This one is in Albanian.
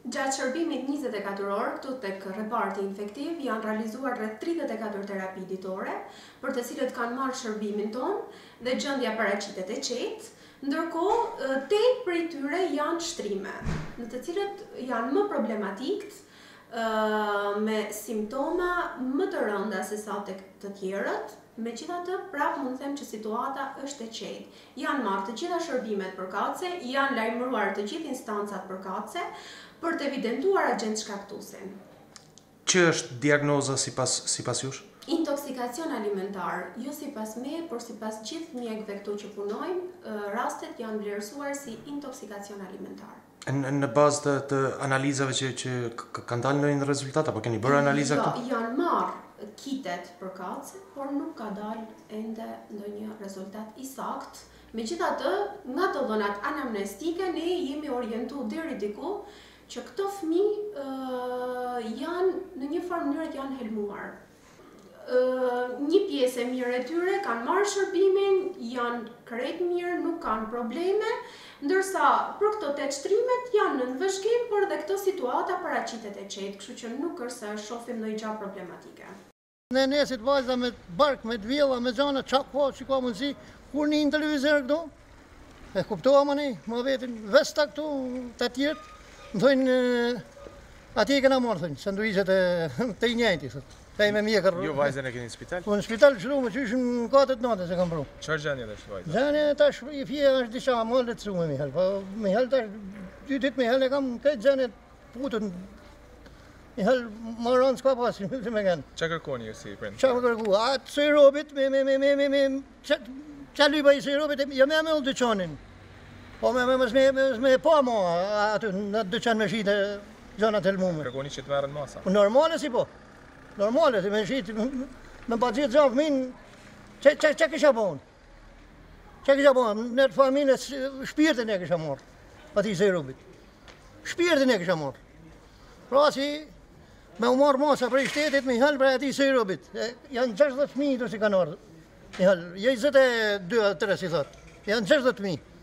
Gjatë shërbimit 24 orë këtu tek reparti infektiv janë realizuar rreth 34 terapi ditore, për të cilët kanë marrë shërbimin tonë dhe gjendja paraqitet e qetë, ndërkohë 8 prej tyre janë shtrime, në të cilët janë më problematikët, me simptoma më të rënda se sa tek të tjerët. Megjithatë, prapë mund të them që situata është e qetë. Janë marrë të gjitha shërbimet përkatëse, janë lajmëruar të gjithë instancat përkatëse për të evidentuar agent shkaktuesin. Që është diagnoza sipas jush? Intoksikacion alimentar, jo sipas me, por sipas gjithë mjekëve këtu që punojnë, rastet janë vlerësuar si intoksikacion alimentar. Në bazë të analizave që kanë dalë në rezultat, apo keni bërë analiza këtu? Jo, janë marrë kitet përkatëse, por nuk ka dalë ende ndonjë rezultat i saktë. Megjithatë, nga të dhënat anamnestike ne jemi orientuar deri diku që këto fëmijë janë në një farë mënyrë janë helmuar. Një pjesë e mirë e tyre kanë marrë shërbimin, janë krejt mirë, nuk kanë probleme, ndërsa për këto 8 shtrimet janë në vëzhgim, por dhe këto situata paraqitet e qetë, kështu që nuk është se shohim ndonjë gjë problematike. Ne nesit vajza me bark, me vjella, me gjana, çak po që ka mundësi, kur një televizor këtu, e kuptoha më ne, më vetin, vesta këtu, të tjertë, më thojnë, ati i këna marrë, thojnë, sanduiqet të i njëjti, thotë. Me mjekër. Jo vajzën e keni në spital? Po në spital qëru me që ishën 4 natë se kam pru. Qërë gjendje dhe është vajzën? Gjendje tash i fje është disha më letësu me Mihal. Po Mihal tash, 2 ditë Mihal e kam këtë gjendje putën. Mihal më rëndë s'ka pasin, që me kënë. Qa kërkoni ju si prind? Qa më kërku? Atë sojrobit, qa lyba i sojrobit, jo me ullë dyqonin. Po me pa mo aty në dyqan me shite gjanat helmume. Kërkoni që të merën masa? Normale si po. Normale, me shqit, me pa gjithë gjavë minë, që kësha bon? Që kësha bon? Në të familje, shpirtin e kësha morë, ati se i rubit. Shpirtin e kësha morë. Pra si, me u morë masa për i shtetit, me i halë për ati se i rubit. Janë 60.000 të si kanë orë. Jo 22-3 si thotë, janë 60.000.